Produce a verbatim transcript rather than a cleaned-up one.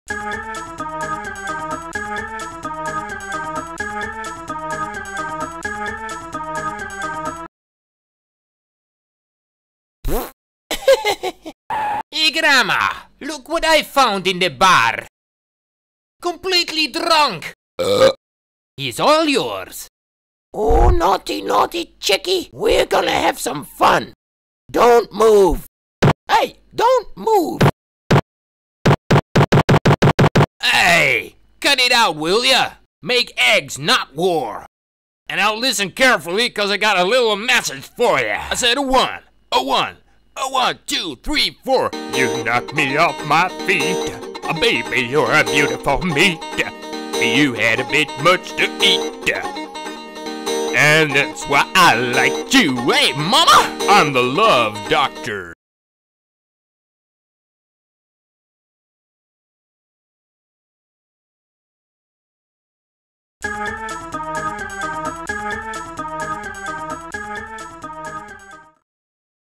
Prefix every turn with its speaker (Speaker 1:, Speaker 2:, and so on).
Speaker 1: Hey, Grandma, look what I found in the bar. Completely drunk. Uh. He's all yours.
Speaker 2: Oh, naughty, naughty Chickie, we're gonna have some fun. Don't move. Hey, don't move.
Speaker 1: Hey, cut it out, will ya? Make eggs, not war. And now listen carefully, cause I got a little message for ya. I said a one, a one, a one, two, three, four. You knocked me off my feet. Oh, baby, you're a beautiful meat. You had a bit much to eat. And that's why I like you. Hey, mama, I'm the love doctor.